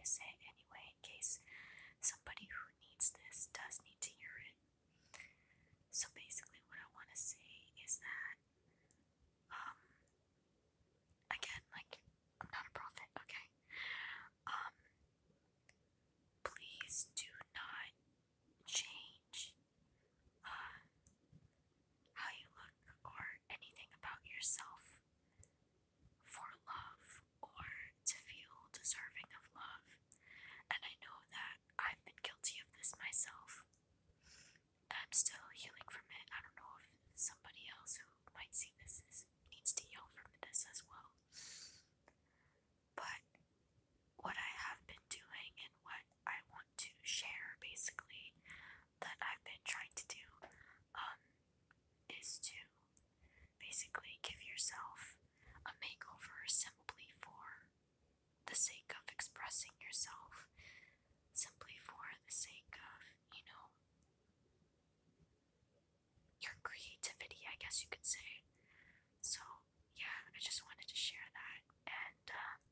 to say it anyway in case somebody who needs this does need to hear it. So basically, what I want to say is that, um, again, like, I'm not a prophet, okay? Um, please do not change uh, how you look or anything about yourself for love or to feel deserving of love. And I know that I've been guilty of this myself. I'm still healing from it. I don't know if somebody else who might see this needs to heal from this as well. But what I have been doing and what I want to share basically that I've been trying to do is to basically give yourself a makeover simply for the sake of expressing yourself, simply for the sake of, your creativity, I guess you could say. So, yeah, I just wanted to share that. And